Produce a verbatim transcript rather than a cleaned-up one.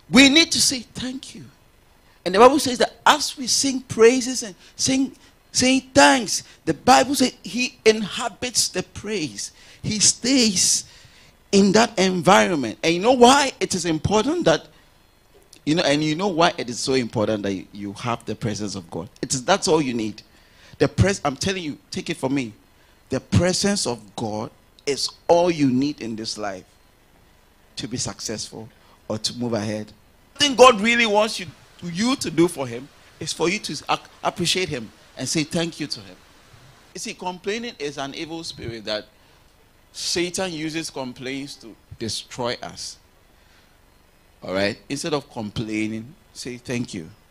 We need to say thank you. And the Bible says that as we sing praises and sing saying thanks, the Bible says he inhabits the praise. He stays in that environment. And you know why it is important that, you know, and you know why it is so important that you, you have the presence of God. It is, that's all you need. The pres I'm telling you, take it from me. The presence of God is all you need in this life to be successful or to move ahead. I think God really wants you, you to do for him is for you to ac appreciate him and say thank you to him. You see, complaining is an evil spirit that Satan uses complaints to destroy us. All right? Instead of complaining, say thank you.